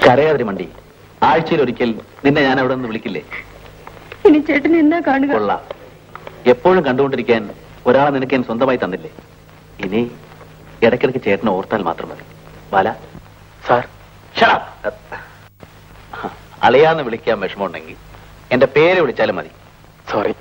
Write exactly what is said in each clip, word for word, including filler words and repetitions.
കരയാതിരി മണ്ടി. ആഴ്ചയിൽ ഒരിക്കൽ നിന്നെ ഞാൻ അവിടെ നിന്ന് വിളിക്കില്ലേ? ഇനി ചേട്ടൻ എന്നാ കാണുക? കൊള്ളാം. എപ്പോഴും കണ്ടുകൊണ്ടിരിക്കാൻ ഒരാളെ നിനക്ക് ഞാൻ സ്വന്തമായി തന്നില്ലേ? ഇനി ഇടയ്ക്കിടയ്ക്ക് ചേട്ടനെ ഓർത്താൽ മാത്രം മതി. ബാല സാർ, അളിയാന്ന് വിളിക്കാൻ വിഷമമുണ്ടെങ്കിൽ എന്റെ പേര് വിളിച്ചാലും മതി. സോറി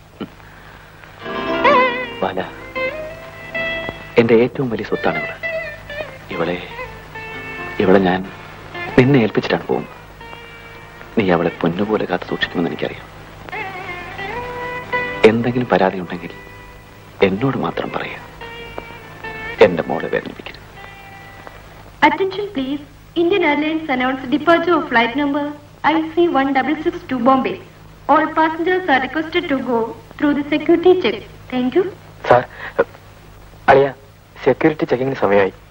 ബാല, എന്റെ ഏറ്റവും വലിയ സ്വത്താണ് ഇവള്. ഇവളെ ഇവളെ ഞാൻ നിന്നെ ഏൽപ്പിച്ചിട്ടാണ് പോകുന്നത്. നീ അവളെ പൊന്നുപോലെ കാത്തു സൂക്ഷിക്കുമെന്ന് എനിക്കറിയാം. എന്തെങ്കിലും പരാതി ഉണ്ടെങ്കിൽ എന്നോട് മാത്രം പറയാം. എന്റെ മോളെ വേദനിപ്പിക്കരുത്. Attention please. Indian Airlines announced departure of flight number I C one six six to Bombay. All passengers are requested to go through the security check. Thank you. Sir, Aliya, security checking സമയമായി.